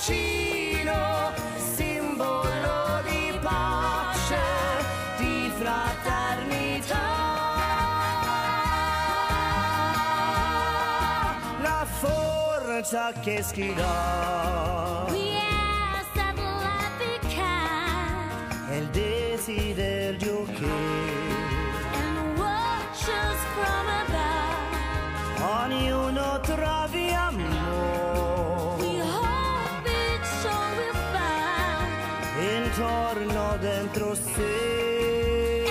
bacino, simbolo di pace, di fraternità. La forza che schiva è il desiderio che ognuno trovi amore intorno dentro sé.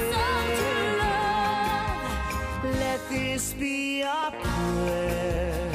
Let this be a prayer